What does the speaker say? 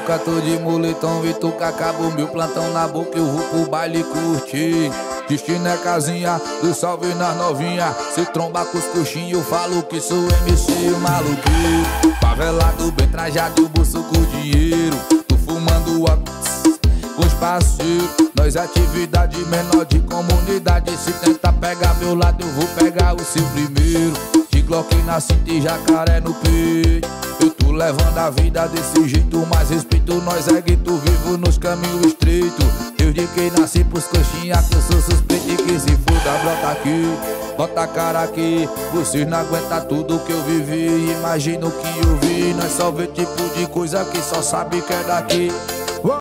nunca tô de moletom, vi tu que acabou meu plantão na boca, eu vou pro baile curtir. Destino é casinha, do salve nas novinha. Se tromba com os coxinhos, eu falo que sou MC, o maluqueiro. Favelado, bem trajado, o bolso com dinheiro. Tô fumando com os parceiros. Nós atividade menor de comunidade. Se tentar pegar meu lado, eu vou pegar o seu primeiro. De Glock na cinta e jacaré no peito. Eu tô levando a vida desse jeito, mas respeito nós é gueto, vivo nos caminhos estreitos. Desde que nasci pros coxinha que eu sou suspeito e que se foda, brota aqui, bota a cara aqui. Vocês não aguentam tudo que eu vivi, imagina o que eu vi. Nós só vê tipo de coisa que só sabe que é daqui.